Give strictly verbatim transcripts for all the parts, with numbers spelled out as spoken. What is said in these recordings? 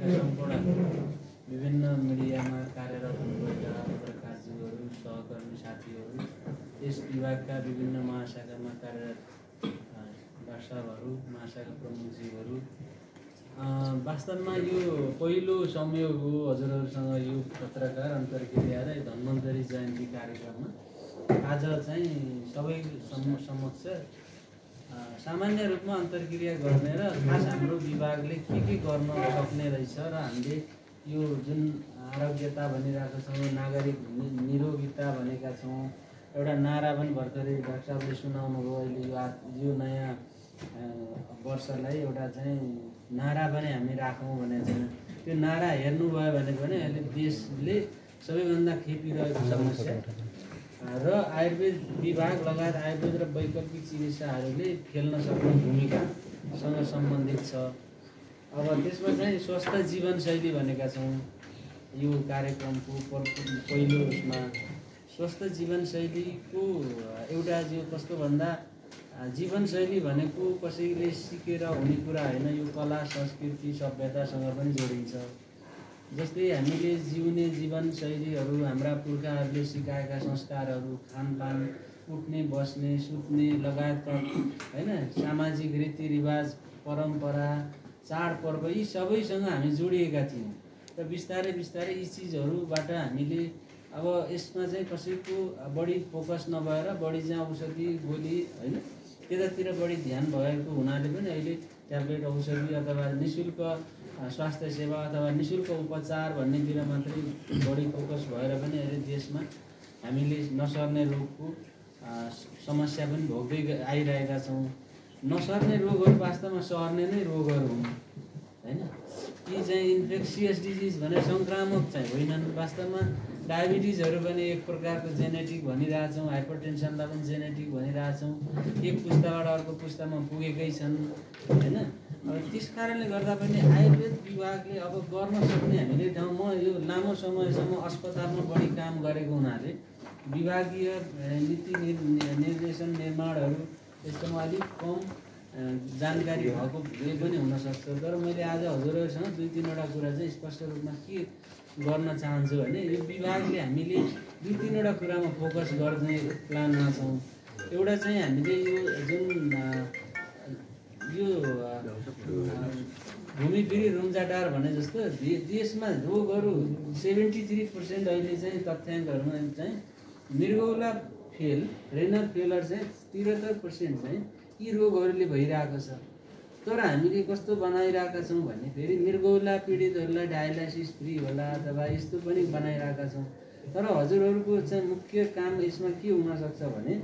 लगायतका सम्पूर्ण विभिन्न मिडियामा कार्यरत हुनुभएका पत्रकारज्यूहरू, सहकर्मी साथीहरू, यस विभागका विभिन्न महाशाखामा कार्यरत डाक्टर साहबहरू, महाशाखा प्रमुखज्यूहरू, वास्तवमा यो पहिलो संयोग हो हजुरहरूसँग यो पत्रकार अन्तर्क्रिया र धन्वन्तरी जयन्ती कार्यक्रममा आज चाहिँ सबै समक्ष सामान्य रूपमा अन्तर्क्रिया गर्ने र खास हाम्रो विभागले के के गर्न सक्ने रहेछ र हामीले यो जुन आरोग्यता भनिरहेका छौँ, नागरिक निरोगिता भनेका छौँ, एउटा नारा पनि भर्खरै डाक्टर साहबले सुनाउनु भयो। अहिले यो यो नयाँ वर्षलाई एउटा चाहिँ नारा पनि हामी राखौँ भने चाहिँ त्यो नारा हेर्नुभयो भने पनि अहिले देशले सबैभन्दा खेपिरहेको समस्या र आयुर्वेद विभाग लगायत आयुर्वेद र वैकल्पिक चिकित्साहरूले खेल्न सक्ने भूमिकासँग सम्बन्धित छ। अब त्यसमा चाहिँ स्वस्थ जीवनशैली भनेका छौँ यो कार्यक्रमको पहिलो उसमा। स्वस्थ जीवनशैलीको एउटा जो कस्तो भन्दा जीवनशैली भनेको कसैले सिकेर हुने कुरा होइन, यो कला संस्कृति सभ्यतासँग पनि जोडिन्छ। जस्तै हामीले जिउने जीवनशैलीहरू, हाम्रा पुर्खाहरूले सिकाएका संस्कारहरू, खानपान, उठ्ने बस्ने सुत्ने लगायतका होइन सामाजिक रीतिरिवाज, परम्परा, चाडपर्व यी सबैसँग हामी जोडिएका थियौँ र बिस्तारै बिस्तारै यी चिजहरूबाट हामीले अब यसमा चाहिँ कसैको बढी फोकस नभएर बढी चाहिँ औषधि गोली होइन त्यतातिर बढी ध्यान भएको हुनाले पनि अहिले ट्याब्लेट औषधि अथवा निःशुल्क स्वास्थ्य सेवा अथवा निःशुल्क उपचार भन्नेतिर मात्रै बढी फोकस भएर पनि अहिले देशमा हामीले नसर्ने रोगको समस्या पनि भोग्दै आइरहेका छौँ। नसर्ने रोगहरू वास्तवमा सर्ने नै रोगहरू हुन् होइन। यी चाहिँ इन्फेक्सियस डिजिज भने सङ्क्रामक चाहिँ होइनन्। वास्तवमा डायबिटिजहरू पनि एक प्रकारको जेनेटिक भनिरहेछौँ, हाइपरटेन्सनलाई पनि जेनेटिक भनिरहेछौँ, एक पुस्ताबाट अर्को पुस्तामा पुगेकै छन् होइन। अब त्यस कारणले गर्दा पनि आयुर्वेद विभागले अब गर्न सक्ने हामीले ठाउँ म यो लामो समयसम्म अस्पतालमा बढी काम गरेको हुनाले विभागीय नीति निर्देशन निर्माणहरू यस्तोमा अलिक कम जानकारी भएकोले पनि हुनसक्छ। तर मैले आज हजुरहरूसँग दुई तिनवटा कुरा चाहिँ स्पष्ट रूपमा के गर्न चाहन्छु भने यो विभागले हामीले दुई तिनवटा कुरामा फोकस गर्ने प्लानमा छौँ। एउटा चाहिँ हामीले यो जुन यो भूमिफिरी रुम्जाटार भने जस्तो देशमा रोगहरू सेभेन्टी थ्री पर्सेन्ट अहिले चाहिँ तथ्याङ्कहरूमा चाहिँ मृगौला फेल, रेनल फेलर चाहिँ त्रिहत्तर पर्सेन्ट चाहिँ यी रोगहरूले भइरहेको छ। तर हामीले कस्तो बनाइरहेका छौँ भने फेरि मृगौला पीडितहरूलाई डायलाइसिस फ्री होला अथवा यस्तो पनि बनाइरहेका छौँ। तर हजुरहरूको चाहिँ मुख्य काम यसमा के हुनसक्छ भने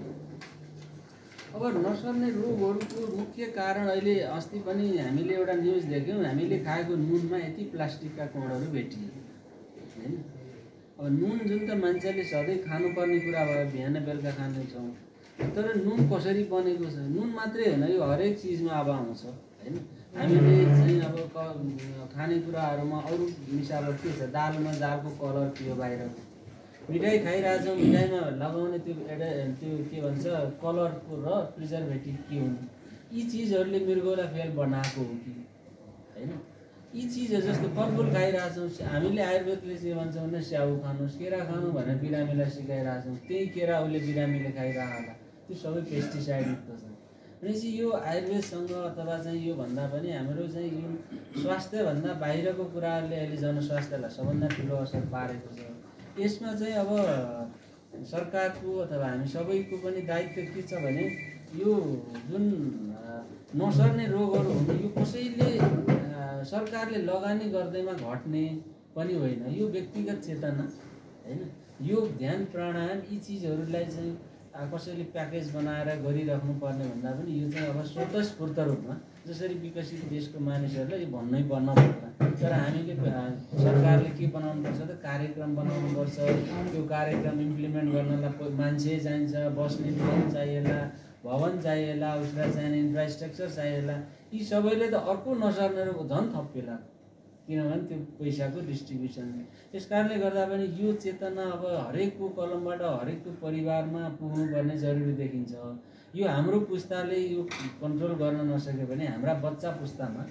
अब नसर्ने रोगहरूको मुख्य कारण अहिले अस्ति पनि हामीले एउटा न्युज देख्यौँ, हामीले खाएको नुनमा यति प्लास्टिकका कणहरू भेटिए होइन। अब नुन जुन त मान्छेले सधैँ खानुपर्ने कुरा भयो, बिहान बेलुका खानेछौँ, तर नुन कसरी बनेको छ? नुन मात्रै होइन, यो हरेक चिजमा अब आउँछ होइन। हामीले चाहिँ अब खानेकुराहरूमा अरू मिसावट के छ? दालमा दालको कलर थियो, बाहिरको मिठाई खाइरहेछौँ, मिठाईमा लगाउने त्यो एउटा त्यो के भन्छ कलरको र प्रिजर्भेटिभ के हुन्? यी चिजहरूले मृगौला फेल बनाएको हो कि होइन? यी चिजहरू जस्तो फलफुल खाइरहेछौँ, हामीले आयुर्वेदले के भन्छौँ भने स्याउ खानुहोस्, केरा खानु भनेर बिरामीलाई सिकाइरहेछौँ, त्यही केरा उसले बिरामीले खाइरह होला, त्यो सबै पेस्टिसाइड युक्त छ। भनेपछि यो आयुर्वेदसँग अथवा चाहिँ यो भन्दा पनि हाम्रो चाहिँ यो स्वास्थ्यभन्दा बाहिरको कुराहरूले अहिले जनस्वास्थ्यलाई सबभन्दा ठुलो असर पारेको छ। यसमा चाहिँ अब सरकारको अथवा हामी सबैको पनि दायित्व के छ भने यो जुन नसर्ने रोगहरू हुने यो कसैले सरकारले लगानी गर्दैमा घट्ने पनि होइन, यो व्यक्तिगत चेतना होइन। यो ध्यान प्राणायाम यी चिजहरूलाई चाहिँ कसैले प्याकेज बनाएर गरिराख्नु पर्ने भन्दा पनि यो चाहिँ अब स्वतस्फूर्त रूपमा जसरी विकसित देशको मानिसहरूलाई यो भन्नै पर्न पर्ला। तर हामीले सरकारले के बनाउनुपर्छ त कार्यक्रम बनाउनुपर्छ। त्यो कार्यक्रम इम्प्लिमेन्ट गर्नलाई मान्छे चाहिन्छ, बस्ने ठाउँ चाहिएला, भवन चाहिएला, उसलाई चाहिने इन्फ्रास्ट्रक्चर चाहिएला। यी सबैले त अर्को नसर्ने झन् थपेला, किनभने त्यो पैसाको डिस्ट्रिब्युसन। त्यस कारणले गर्दा पनि यो चेतना अब हरेकको कलमबाट हरेकको परिवारमा पुग्नुपर्ने जरुरी देखिन्छ। यो हाम्रो पुस्ताले यो कन्ट्रोल गर्न नसक्यो भने हाम्रा बच्चा पुस्तामा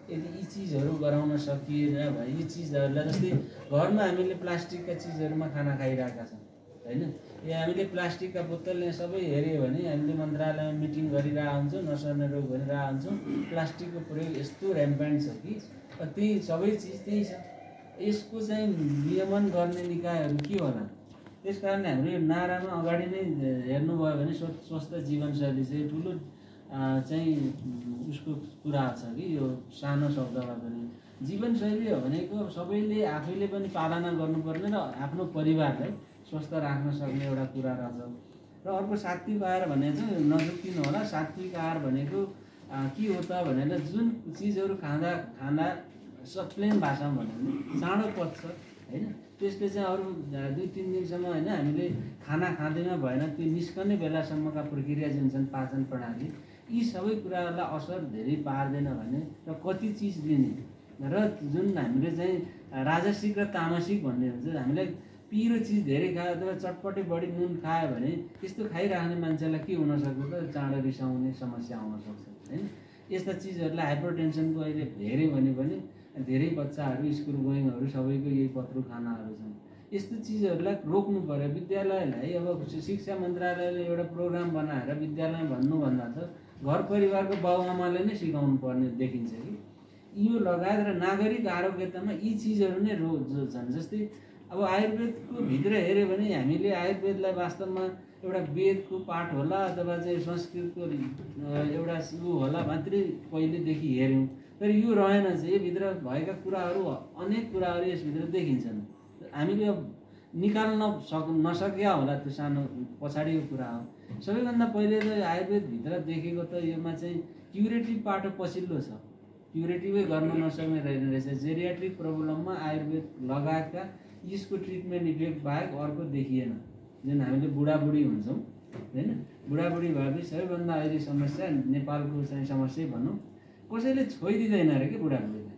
यदि यी चिजहरू गराउन सकिएन भने यी चिजहरूलाई जस्तै घरमा हामीले प्लास्टिकका चिजहरूमा खाना खाइरहेका छौँ होइन। यहाँ हामीले प्लास्टिकका बोतल यहाँ सबै हेऱ्यो भने हामीले मन्त्रालयमा मिटिङ गरिरहेको हुन्छौँ, नसर्ने रोग भनिरहेको हुन्छौँ। प्लास्टिकको प्रयोग यस्तो ऱ्याम्पेन्ट छ कि त्यही सबै चिज त्यही छ। यसको चाहिँ नियमन गर्ने निकायहरू के होला? त्यस कारणले हाम्रो यो नारामा अगाडि नै हेर्नुभयो भने स्वस्थ जीवनशैली चाहिँ ठुलो चाहिँ उसको कुरा छ कि यो सानो शब्दमा पनि जीवनशैली हो भनेको सबैले आफैले पनि पालना गर्नुपर्ने र आफ्नो परिवारलाई स्वस्थ राख्न सक्ने एउटा कुरा रहेछ। र अर्को सात्विक आहार भने चाहिँ नजुक्तिनु होला। सात्विक आहार भनेको के हो त भनेर जुन चिजहरू खाँदा खाँदा प्लेन भाषामा भन्यो भने चाँडो पच्छ होइन। त्यसले चाहिँ अरू दुई तिन दिनसम्म होइन हामीले खाना खाँदैमा भएन त्यो निस्कने बेलासम्मका प्रक्रिया जुन छन् पाचन प्रणाली यी सबै कुराहरूलाई असर धेरै पार्दैन भने र कति चिज लिने र जुन हामीले चाहिँ राजसिक र तामसिक भन्ने हुन्छ हामीलाई पिरो चिज धेरै खायो अथवा चटपटे बढी नुन खायो भने त्यस्तो खाइराख्ने मान्छेलाई के हुनसक्छ त चाँडो रिसाउने समस्या आउन सक्छ होइन। यस्ता चिजहरूलाई हाइपरटेन्सनको अहिले धेरै भन्यो भने धेरै बच्चाहरू स्कुल गोइङहरू सबैको यही पत्रु खानाहरू छन्। यस्तो चिजहरूलाई रोक्नु पर्यो। विद्यालयलाई अब शिक्षा मन्त्रालयले एउटा प्रोग्राम बनाएर विद्यालयमा भन्नुभन्दा त घर परिवारको बाबुआमाले नै सिकाउनु पर्ने देखिन्छ कि यो लगायत र नागरिक आरोग्यतामा यी चिजहरू नै रो जो छन्। जस्तै अब आयुर्वेदको भित्र हेऱ्यो भने हामीले आयुर्वेदलाई वास्तवमा एउटा वेदको पाठ होला अथवा चाहिँ संस्कृतको एउटा ऊ होला मात्रै पहिलेदेखि हेऱ्यौँ। तर यो रहेन चाहिँ योभित्र भएका कुराहरू अनेक कुराहरू यसभित्र देखिन्छन्। हामीले अब निकाल्न सक नसकिया होला त्यो सानो पछाडिको कुरा हो। सबैभन्दा पहिले त आयुर्वेदभित्र देखेको त योमा चाहिँ क्युरेटिभ पाटो पछिल्लो छ। क्युरेटिभै गर्न नसक्ने रहेछ। जेरियाट्रिक प्रब्लममा आयुर्वेद लगाएका यसको ट्रिटमेन्ट इफेक्ट बाहेक अर्को देखिएन। जुन हामीले बुढाबुढी हुन्छौँ होइन बुढाबुढी भएपछि सबैभन्दा अहिले समस्या नेपालको चाहिँ समस्या भनौँ कसैले छोइदिँदैन अरे कि बुढाबुढीलाई।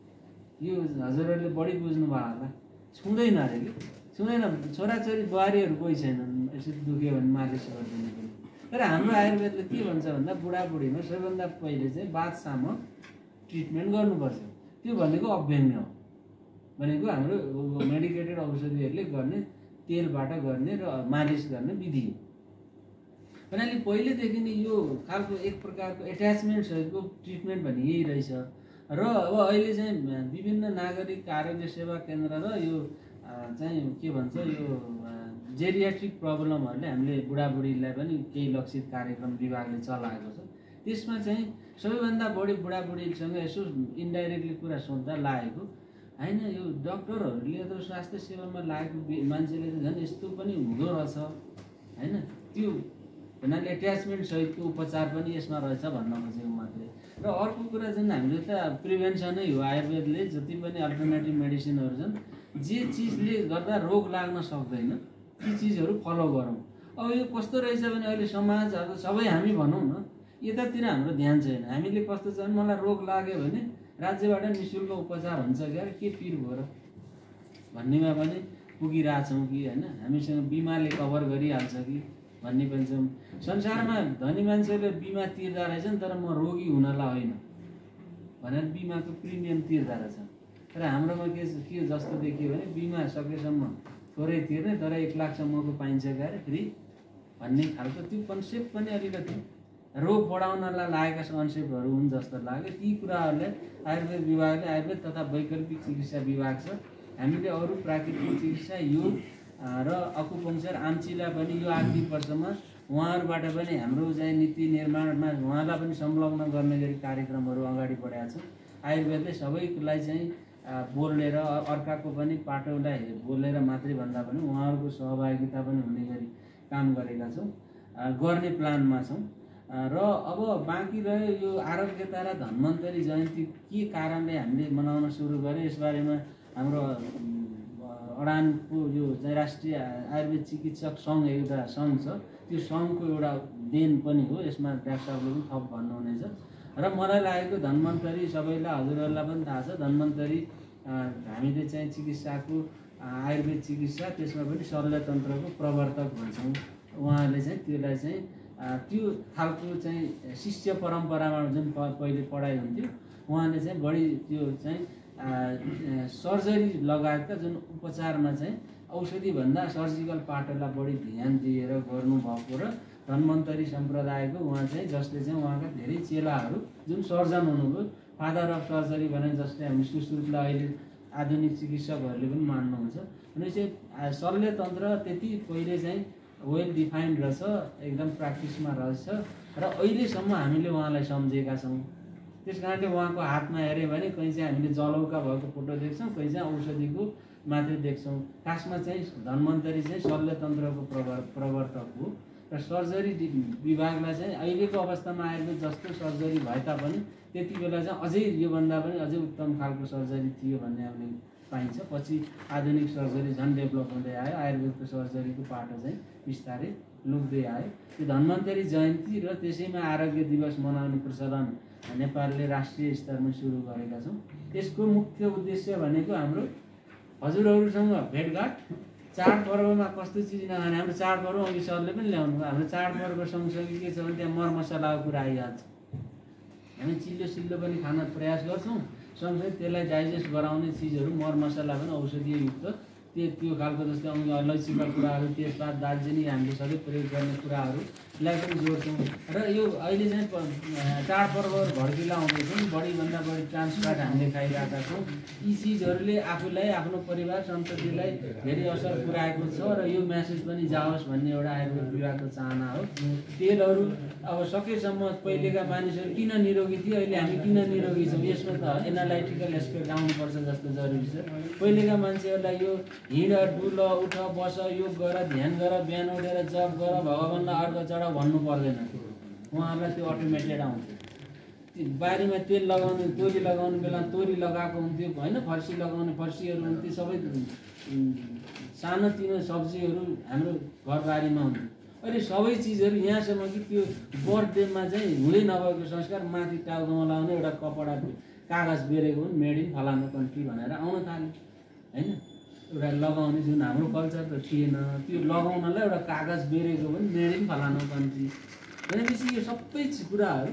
यो हजुरहरूले बढी बुझ्नुभयो होला। छुँदैन अरे कि छुँदैन। छोराछोरी बुहारीहरू कोही छैनन् यसो दुख्यो भने मालिस गर्दैन पनि। तर हाम्रो आयुर्वेदले के भन्छ भन्दा बुढाबुढीमा सबैभन्दा पहिले चाहिँ बातसम्म ट्रिटमेन्ट गर्नुपर्छ। त्यो भनेको अभ्यङ्ग हो भनेको हाम्रो मेडिकेटेड औषधिहरूले गर्ने तेलबाट गर्ने र मालिस गर्ने विधि हो। भन्नाले पहिलेदेखि नै यो खालको एक प्रकारको एट्याचमेन्टहरूको ट्रिटमेन्ट भन्ने यही रहेछ। र अब अहिले चाहिँ विभिन्न नागरिक आरोग्य सेवा केन्द्र र यो चाहिँ के भन्छ यो जेरियाट्रिक प्रब्लमहरूले हामीले बुढाबुढीलाई पनि केही लक्षित कार्यक्रम विभागले चलाएको छ। त्यसमा चाहिँ सबैभन्दा बढी बुढाबुढीसँग यसो इन्डाइरेक्टली कुरा सोध्दा लागेको होइन यो डक्टरहरूले अथवा स्वास्थ्य सेवामा लागेको मान्छेले त झन् यस्तो पनि हुँदो रहेछ होइन। त्यो भन्नाले एट्याचमेन्ट सहितको उपचार पनि यसमा रहेछ भन्न खोजेको मात्रै। र अर्को कुरा जुन हामीले त प्रिभेन्सनै हो। आयुर्वेदले जति पनि अल्टरनेटिभ मेडिसिनहरू छन् जे चिजले गर्दा रोग लाग्न सक्दैन ती चिजहरू फलो गरौँ। अब यो कस्तो रहेछ भने अहिले समाज अब सबै हामी भनौँ न यतातिर हाम्रो ध्यान छैन। हामीले कस्तो छ भने मलाई रोग लाग्यो भने राज्यबाट निःशुल्क उपचार हुन्छ क्या के पिर भयो र भन्नेमा पनि पुगिरहेछौँ कि होइन। हामीसँग बिमाले कभर गरिहाल्छ कि भन्ने पनि छौँ। संसारमा धनी मान्छेले बिमा तिर्दा रहेछन् तर म रोगी हुनलाई होइन भनेर बिमाको प्रिमियम तिर्दा रहेछ। तर हाम्रोमा के के जस्तो देखियो भने बिमा सकेसम्म थोरै तिर्ने तर एक लाखसम्मको पाइन्छ क्या फ्री भन्ने खालको त्यो कन्सेप्ट पनि अलिकति रोग बढाउनलाई लागेका कन्सेप्टहरू हुन् जस्तो लाग्यो। ती कुराहरूलाई आयुर्वेद विभागले आयुर्वेद तथा वैकल्पिक चिकित्सा विभाग छ। हामीले अरू प्राकृतिक चिकित्सा योग र अकुपङ्चर आम्चीलाई पनि यो आर्थिक वर्षमा उहाँहरूबाट पनि हाम्रो चाहिँ नीति निर्माणमा उहाँलाई पनि संलग्न गर्ने गरी कार्यक्रमहरू अगाडि बढाएको छ। आयुर्वेदले सबैलाई चाहिँ बोल्ने र अर्काको पनि पाटोलाई बोलेर मात्रै भन्दा पनि उहाँहरूको सहभागिता पनि हुने गरी काम गरेका छौँ, गर्ने प्लानमा छौँ। र अब बाँकी रह्यो यो आरोग्यता र धन्वन्तरी जयन्ती के कारणले हामीले मनाउन सुरु गऱ्यो यसबारेमा हाम्रो अडानको यो चाहिँ राष्ट्रिय आयुर्वेद चिकित्सक सङ्घ एउटा सङ्घ छ त्यो सङ्घको एउटा देन पनि हो। यसमा डाक्टर साहबले पनि थप भन्नुहुनेछ। र मलाई लागेको धन्वन्तरी सबैलाई हजुरहरूलाई पनि थाहा छ धन्वन्तरी हामीले चाहिँ चिकित्साको आयुर्वेद चिकित्सा त्यसमा पनि शल्यतन्त्रको प्रवर्तक भन्छौँ। उहाँहरूले चाहिँ त्यसलाई चाहिँ त्यो खालको चाहिँ शिष्य परम्परामा जुन पहिले पढाइ हुन्थ्यो उहाँले चाहिँ बढी त्यो चाहिँ सर्जरी लगायतका जुन उपचारमा चाहिँ औषधिभन्दा सर्जिकल पार्टलाई बढी ध्यान दिएर गर्नुभएको र धन्वन्तरी सम्प्रदायको उहाँ चाहिँ जसले चाहिँ उहाँका धेरै चेलाहरू जुन सर्जन हुनुभयो, फादर अफ सर्जरी भने जसले हामी सुश्रुतलाई अहिले आधुनिक चिकित्सकहरूले पनि मान्नुहुन्छ। भनेपछि शल्यतन्त्र त्यति पहिले चाहिँ वेल डिफाइन्ड रहेछ, एकदम प्र्याक्टिसमा रहेछ र अहिलेसम्म हामीले उहाँलाई सम्झेका छौँ। त्यस कारणले उहाँको हातमा हेऱ्यो भने कहीँ चाहिँ हामीले जलौका भएको फोटो देख्छौँ, कहीँ चाहिँ औषधिको मात्रै देख्छौँ। खासमा चाहिँ धन्वन्तरी चाहिँ शल्यतन्त्रको प्रवर प्रवर्तक हो र सर्जरी विभागलाई चाहिँ अहिलेको अवस्थामा आएको जस्तो सर्जरी भए तापनि त्यति बेला चाहिँ अझै योभन्दा पनि अझै उत्तम खालको सर्जरी थियो भन्ने हामीले पाइन्छ। पछि आधुनिक सर्जरी झन् डेभलप हुँदै आयो, आयुर्वेदको सर्जरीको पाटो चाहिँ बिस्तारै लुक्दै आयो। त्यो धन्वन्तरी जयन्ती र त्यसैमा आरोग्य दिवस मनाउने प्रचलन नेपालले राष्ट्रिय स्तरमा सुरु गरेका छौँ। यसको मुख्य उद्देश्य भनेको हाम्रो हजुरहरूसँग भेटघाट, चाडपर्वमा कस्तो चिज नखाने, हाम्रो चाडपर्व अघि सरले पनि ल्याउनु भयो। हाम्रो चाडपर्व सँगसँगै के छ भने त्यहाँ मरमसलाको कुरा आइहाल्छ। हामी चिल्लो सिल्लो पनि खान प्रयास गर्छौँ, सँगसँगै त्यसलाई डाइजेस्ट गराउने चिजहरू मरमसला पनि औषधीयुक्त त्यो त्यो खालको जस्तै अघि अलैँचीका कुराहरू, तेजपात, दालचिनी हामीले सधैँ प्रयोग गर्ने कुराहरूलाई पनि जोड्छौँ। र यो अहिले चाहिँ चाडपर्वहरू भड्किला आउँदैछौँ, बढीभन्दा बढी ट्रान्स फ्याट हामीले खाइरहेका छौँ। यी चिजहरूले आफूलाई, आफ्नो परिवार सन्ततिलाई धेरै असर पुर्याएको छ र यो म्यासेज पनि जाओस् भन्ने एउटा आयुर्वेद विभागको चाहना हो। तेलहरू अब सकेसम्म पहिलेका मानिसहरू किन निरोगी थिए, अहिले हामी किन निरोगी छौँ, यसमा त एनालाइटिकल एस्पेक्ट आउनुपर्छ जस्तो जरुरी छ। पहिलेका मान्छेहरूलाई यो हिँड, डुल, उठ, बस, योग गर, ध्यान गर, बिहान उठेर जप गर, भगवान्लाई अर्घ चढा भन्नु पर्दैन। उहाँहरूलाई त्यो अटोमेटेड आउँथ्यो। बारीमा तेल लगाउने, तोरी लगाउने बेला तोरी लगाएको हुन्थ्यो होइन, फर्सी लगाउने फर्सीहरू हुन्थ्यो। सबै सानोतिनो सब्जीहरू हाम्रो घरबारीमा हुन्थ्यो। अहिले सबै चिजहरू यहाँसम्म कि त्यो बर्थडेमा चाहिँ हुँदै नभएको संस्कार माथि टाउकोमा लगाउने एउटा कपडा कागज बेरेको पनि मेड इन फलानु कन्ट्री भनेर आउन थाल्यो होइन। एउटा लगाउने जुन हाम्रो कल्चर त थिएन, त्यो लगाउनलाई एउटा कागज बेरेको पनि मेड इन फलानु कन्ट्री भनेपछि यो सबै कुराहरू,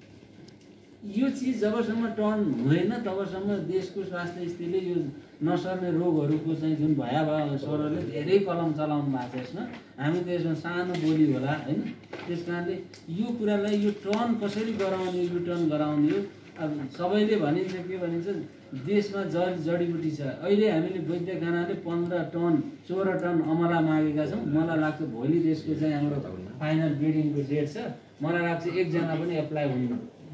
यो चिज जबसम्म टर्न हुँदैन तबसम्म देशको स्वास्थ्य स्थितिले यो नसर्ने रोगहरूको चाहिँ जुन भयावह स्वरले धेरै कलम चलाउनु भएको छ यसमा। हामी त यसमा सानो बोली होला होइन। त्यस कारणले यो कुरालाई यो टर्न कसरी गराउने, यु टर्न गराउने हो। अब सबैले भनिन्छ के भनिन्छ, देशमा जडी जडीबुटी छ। अहिले हामीले वैद्यखानाले पन्ध्र टन सोह्र टन अमला मागेका छौँ। मलाई लाग्छ भोलि देशको चाहिँ हाम्रो फाइनल बिडिङको डेट छ, मलाई लाग्छ एकजना पनि एप्लाई हुन्न।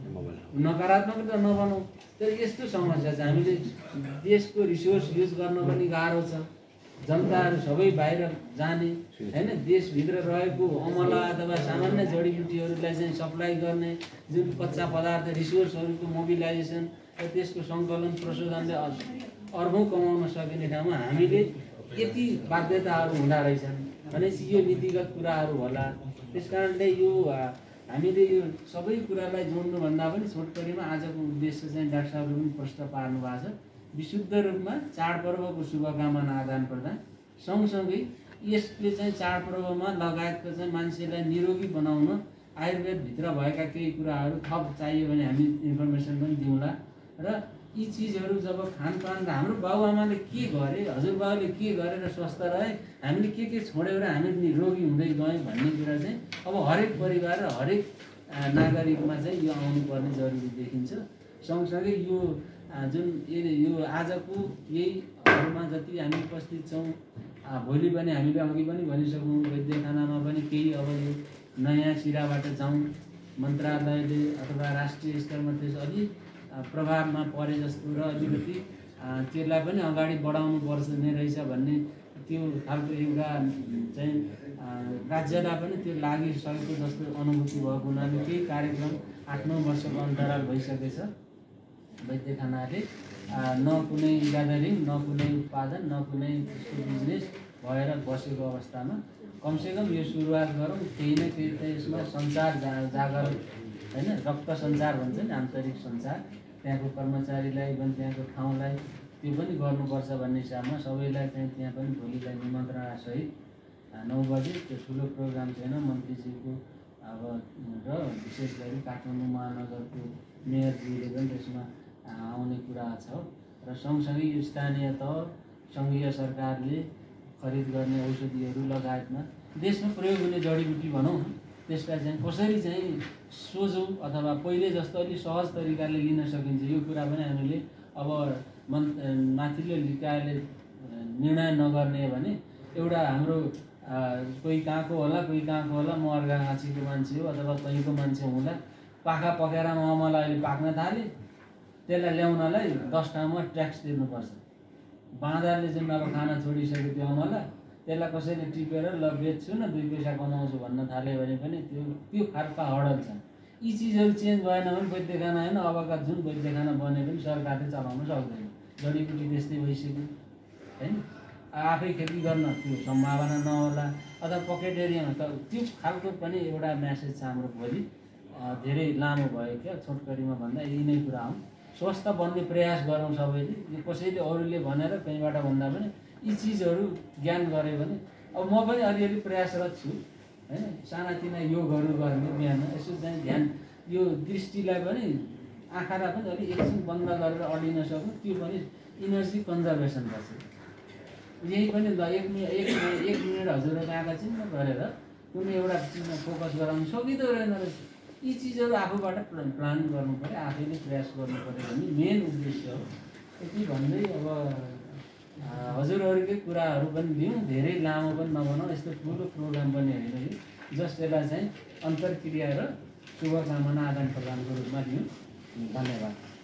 नकारात्मक त नबनाऊ, तर यस्तो समस्या छ। हामीले देशको रिसोर्स युज गर्न पनि गाह्रो छ। जनताहरू सबै बाहिर जाने होइन, देशभित्र रहेको अमला अथवा सामान्य जडीबुटीहरूलाई चाहिँ सप्लाई गर्ने जुन कच्चा पदार्थ रिसोर्सहरूको मोबिलाइजेसन र त्यसको सङ्कलन प्रशोधनले अर्बौँ कमाउन सकिने ठाउँमा हामीले यति बाध्यताहरू हुँदो रहेछन् भनेपछि यो नीतिगत कुराहरू होला। त्यस कारणले यो हामीले यो सबै कुरालाई जोड्नुभन्दा पनि छोटकरीमा आजको उद्देश्य चाहिँ डाक्टर साहबले पनि प्रश्न पार्नु भएको छ। विशुद्ध रूपमा चाडपर्वको शुभकामना आदान प्रदान सँगसँगै यसले चाहिँ चाडपर्वमा लगायतको चाहिँ मान्छेलाई निरोगी बनाउन आयुर्वेदभित्र भएका केही कुराहरू थप चाहियो भने हामी इन्फर्मेसन पनि दिउँला। र यी चिजहरू जब खानपान, हाम्रो बाबुआमाले के गरे, हजुरबाउले के गरेर स्वस्थ रहे, हामीले के के छोडेर हामी निरोगी हुँदै गयौँ भन्ने कुरा चाहिँ अब हरेक परिवार र हरेक नागरिकमा चाहिँ यो आउनुपर्ने जरुरी देखिन्छ। सँगसँगै यो जुन यो आजको यहीहरूमा जति हामी उपस्थित छौँ, भोलि पनि हामीले अघि पनि भनिसक्यौँ वैद्यखानामा पनि केही अब यो नयाँ सिराबाट जाउँ, मन्त्रालयले अथवा राष्ट्रिय स्तरमा त्यस अलि प्रभावमा परे जस्तो र अलिकति त्यसलाई पनि अगाडि बढाउनु पर्छ नै रहेछ भन्ने त्यो खालको एउटा चाहिँ राज्यलाई पनि त्यो लागिसकेको जस्तो अनुभूति भएको हुनाले केही कार्यक्रम आठ नौ वर्षको अन्तराल भइसकेछ। वैद्यखानाले न कुनै ग्यादरिङ, न कुनै उत्पादन, न कुनै त्यसको बिजनेस भएर बसेको अवस्थामा कमसेकम यो सुरुवात गरौँ। केही न केही त यसमा सञ्चार जागर होइन, रक्त सञ्चार भन्छ नि, आन्तरिक सञ्चार, त्यहाँको कर्मचारीलाई पनि त्यहाँको ठाउँलाई त्यो पनि गर्नुपर्छ भन्ने हिसाबमा सबैलाई चाहिँ त्यहाँ पनि भोलिलाई निमन्त्रणासहित नौ बजे त्यो ठुलो प्रोग्राम छैन मन्त्रीजीको अब र विशेष गरी काठमाडौँ महानगरको मेयरजीले पनि त्यसमा आउने कुरा छ र सँगसँगै यो स्थानीय तह सङ्घीय सरकारले खरिद गर्ने औषधिहरू लगायतमा देशमा प्रयोग हुने जडीबुटी भनौँ न त्यसलाई चाहिँ कसरी चाहिँ सोझो अथवा पहिले जस्तो अलि सहज तरिकाले लिन सकिन्छ यो कुरा पनि हामीले अब मन् माथिल्लो निकायले निर्णय नगर्ने भने एउटा हाम्रो कोही कहाँको होला कोही कहाँको होला म अर्घाखाँचीको मान्छे हो अथवा कहीँको मान्छे हुँदा पाखा पकाएर ममला अहिले पाक्न थाले त्यसलाई ल्याउनलाई दस ठाउँमा ट्याक्स तिर्नुपर्छ। बाँदरले जुन अब खाना छोडिसक्यो त्यो अमला त्यसलाई कसैले टिपेर ल बेच्छु न दुई पैसा कमाउँछु भन्न थाल्यो भने पनि त्यो त्यो खालका हडल छन्। यी चिजहरू चेन्ज भएन भने वैद्यखाना होइन अबका जुन वैद्यखाना बने पनि सरकारले चलाउन सक्दैन। जडीबुटी त्यस्तै भइसक्यो होइन। आफै खेती गर्न त्यो सम्भावना नहोला अथवा पकेट एरियामा त त्यो खालको पनि एउटा म्यासेज छ हाम्रो। भोलि धेरै लामो भयो क्या छोटकरीमा भन्दा यही नै कुरा हो। स्वस्थ बन्ने प्रयास गरौँ सबैले। यो कसैले अरूले भनेर कहीँबाट भन्दा पनि यी चिजहरू ज्ञान गऱ्यो भने अब म पनि अलिअलि प्रयासरत छु होइन। सानातिना योगहरू गर्ने बिहान यसो चाहिँ ध्यान यो दृष्टिलाई पनि आँखालाई पनि अलिक एकछिन बन्द गरेर अडिन सक्नु त्यो पनि इनर्जी कन्जर्भेसन गर्छ। यही पनि ल एक मिनट एक एक मिनट हजुरहरूको आँखा चिन्न गरेर कुनै एउटा चिजमा फोकस गराउनु सकिँदो रहेन रहेछ। यी चिजहरू आफूबाट प्लान गर्नु पऱ्यो आफैले प्रयास गर्नु पऱ्यो भन्ने मेन उद्देश्य हो। यति भन्दै अब हजुरहरूकै कुराहरू पनि लिउँ धेरै लामो पनि नबनाऊ यस्तो ठुलो प्रोग्राम पनि होइन यो जस्ट यसलाई चाहिँ अन्तर्क्रिया र शुभकामना आदान प्रदानको रूपमा लिउँ। धन्यवाद।